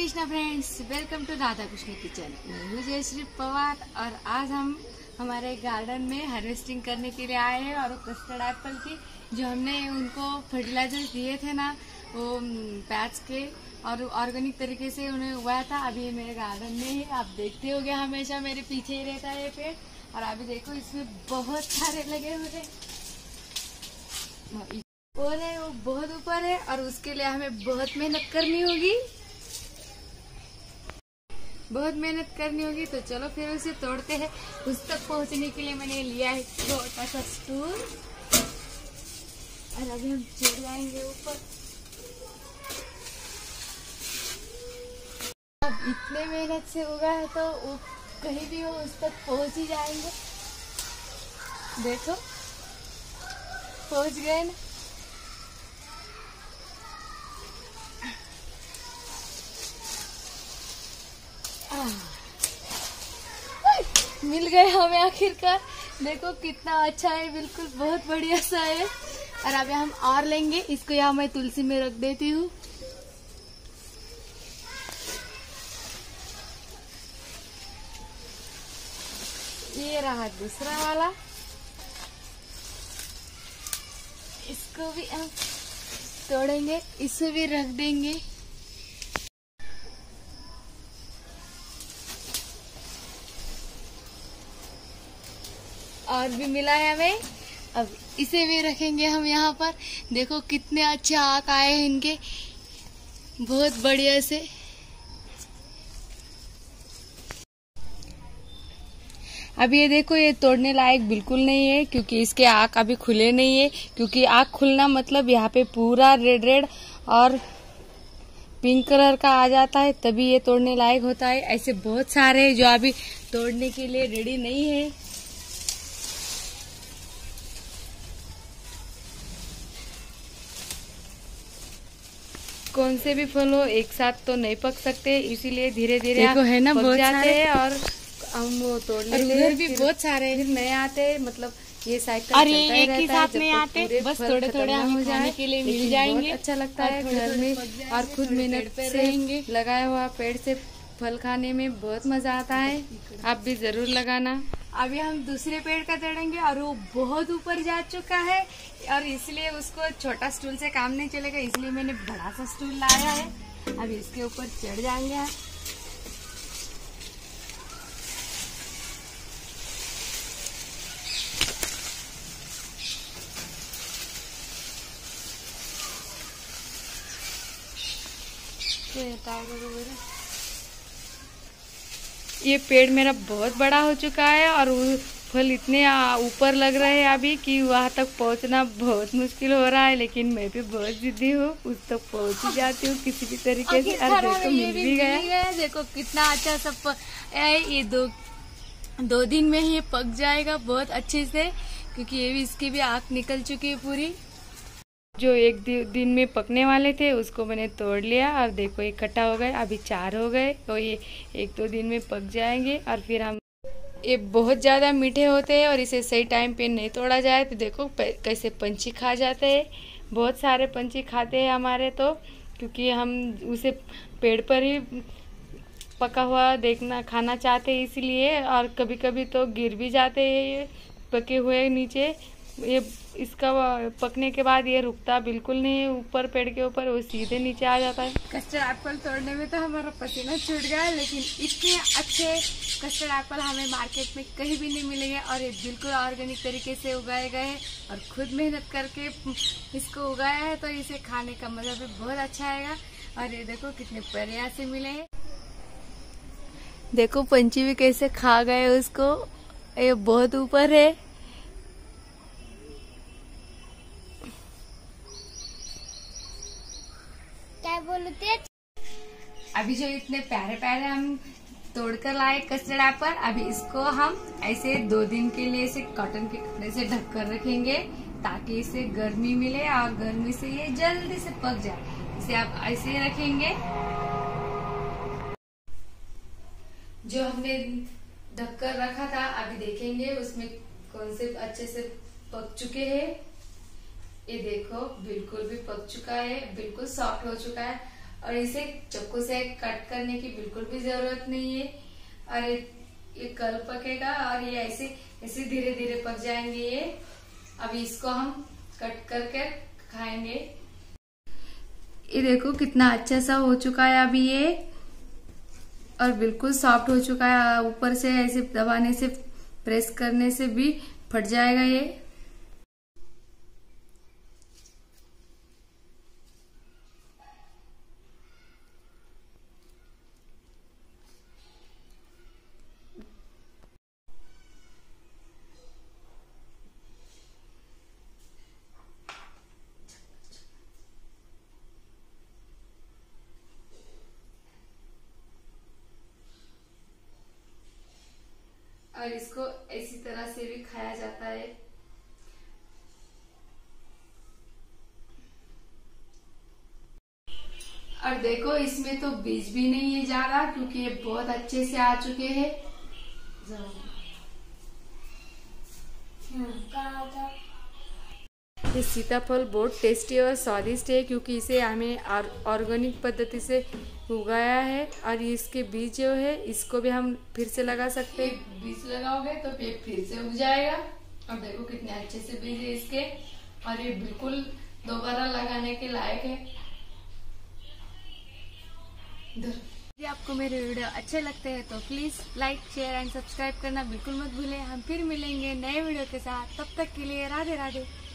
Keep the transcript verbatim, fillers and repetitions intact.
Krishna friends, welcome to Radha Krishna kitchen. मैं हूँ जयश्री पवार और आज हम हमारे गार्डन में हार्वेस्टिंग करने के लिए आए हैं। और कस्टर्ड एप्पल की जो हमने उनको फर्टिलाइजर्स दिए थे ना, वो पैच के और ऑर्गेनिक तरीके से उन्हें उगाया था। अभी ये मेरे गार्डन में ही आप देखते होंगे, हमेशा मेरे पीछे ही रहता है ये पेड़। और अभी देखो इसमें बहुत सारे लगे हुए हैं और है वो बहुत ऊपर है और उसके लिए हमें बहुत मेहनत करनी होगी, बहुत मेहनत करनी होगी। तो चलो फिर उसे तोड़ते हैं। उस तक पहुंचने के लिए मैंने लिया है छोटा सा स्टूल और अभी हम चढ़ जाएंगे ऊपर। अब इतने मेहनत से उगा है तो वो कहीं भी हो उस तक पहुंच ही जाएंगे। देखो पहुंच गए ना। मिल गए हमें आखिरकार। देखो कितना अच्छा है, बिल्कुल बहुत बढ़िया सा है। और अभी हम और लेंगे। इसको यहाँ मैं तुलसी में रख देती हूँ। ये रहा दूसरा वाला, इसको भी हम तोड़ेंगे, इसे भी रख देंगे। और भी मिला है हमें, अब इसे भी रखेंगे हम यहाँ पर। देखो कितने अच्छे आक आए हैं इनके, बहुत बढ़िया से। अब ये देखो, ये तोड़ने लायक बिल्कुल नहीं है क्योंकि इसके आक अभी खुले नहीं है। क्योंकि आक खुलना मतलब यहाँ पे पूरा रेड रेड और पिंक कलर का आ जाता है, तभी ये तोड़ने लायक होता है। ऐसे बहुत सारे हैं जो अभी तोड़ने के लिए रेडी नहीं है। कौन से भी फल हो एक साथ तो नहीं पक सकते, इसीलिए धीरे धीरे है ना पक जाते हैं और हम वो तोड़ लेते हैं। भी बहुत सारे फिर नए आते, मतलब ये साइकिल और ये एक ही साथ नहीं आते, बस थोड़े थोड़े हमें खाने के लिए मिल जाएंगे। अच्छा लगता है घर में और खुद मेहनत से लगाया हुआ पेड़ से फल खाने में बहुत मजा आता है। आप भी जरूर लगाना। अभी हम दूसरे पेड़ का तोड़ेंगे और वो बहुत ऊपर जा चुका है और इसलिए उसको छोटा स्टूल से काम नहीं चलेगा, इसलिए मैंने बड़ा सा स्टूल लाया है। अब इसके ऊपर चढ़ जाएंगे। ये पेड़ मेरा बहुत बड़ा हो चुका है और वो फल इतने ऊपर लग रहे हैं अभी कि वहाँ तक पहुँचना बहुत मुश्किल हो रहा है। लेकिन मैं भी बहुत जिद्दी हूँ, उस तक पहुँच ही जाती हूँ किसी भी तरीके से। और देखो मिल भी गया। देखो कितना अच्छा सब ये दो दो दिन में ही पक जाएगा बहुत अच्छे से, क्योंकि ये भी इसकी भी आँख निकल चुकी है पूरी। जो एक दिन में पकने वाले थे उसको मैंने तोड़ लिया और देखो इकट्ठा हो गए, अभी चार हो गए। तो ये एक दो दिन में पक जाएंगे और फिर हम, ये बहुत ज़्यादा मीठे होते हैं और इसे सही टाइम पे नहीं तोड़ा जाए तो देखो कैसे पंछी खा जाते हैं। बहुत सारे पंछी खाते हैं हमारे तो, क्योंकि हम उसे पेड़ पर ही पका हुआ देखना खाना चाहते हैं इसलिए। और कभी कभी तो गिर भी जाते हैं ये पके हुए नीचे। ये इसका पकने के बाद ये रुकता बिल्कुल नहीं है ऊपर पेड़ के ऊपर, वो सीधे नीचे आ जाता है। कस्टर्ड एप्पल तोड़ने में तो हमारा पसीना छूट गया, लेकिन इतने अच्छे कस्टर्ड एप्पल हमें मार्केट में कहीं भी नहीं मिलेंगे। और ये बिल्कुल ऑर्गेनिक तरीके से उगाए गए हैं और खुद मेहनत करके इसको उगाया है, तो इसे खाने का मजा भी बहुत अच्छा आएगा। और ये देखो कितने बढ़िया से मिले हैं। देखो पंछी भी कैसे खा गए उसको, ये बहुत ऊपर है। क्या बोलते? अभी जो इतने प्यारे प्यारे हम तोड़कर लाए कस्टर्ड एप्पल, अभी इसको हम ऐसे दो दिन के लिए इसे कॉटन के कपड़े से ढक कर रखेंगे ताकि इसे गर्मी मिले और गर्मी से ये जल्दी से पक जाए। इसे आप ऐसे ही रखेंगे। जो हमने ढक कर रखा था अभी देखेंगे उसमें कौन से अच्छे से पक चुके हैं। ये देखो बिल्कुल भी पक चुका है, बिल्कुल सॉफ्ट हो चुका है। और इसे चाकू से कट करने की बिल्कुल भी जरूरत नहीं है। और ये, ये कल पकेगा और ये ऐसे ऐसे धीरे धीरे पक जाएंगे ये। अभी इसको हम कट करके खाएंगे। ये देखो कितना अच्छा सा हो चुका है अभी ये, और बिल्कुल सॉफ्ट हो चुका है। ऊपर से ऐसे दबाने से, प्रेस करने से भी फट जाएगा ये। और इसको इसी तरह से भी खाया जाता है। और देखो इसमें तो बीज भी नहीं है ज्यादा, क्योंकि ये बहुत अच्छे से आ चुके हैं। ये सीताफल बहुत टेस्टी और स्वादिष्ट है, क्योंकि इसे हमें ऑर्गेनिक पद्धति से उगाया है। और इसके बीज जो है इसको भी हम फिर से लगा सकते हैं। बीज लगाओगे तो पेड़ फिर से उग जाएगा। और देखो कितने अच्छे से बीज है इसके, और ये बिल्कुल दोबारा लगाने के लायक है। यदि आपको मेरे वीडियो अच्छे लगते हैं तो please like, share and subscribe करना बिल्कुल मत भूलें। हम फिर मिलेंगे नए वीडियो के साथ, तब तक के लिए राधे राधे।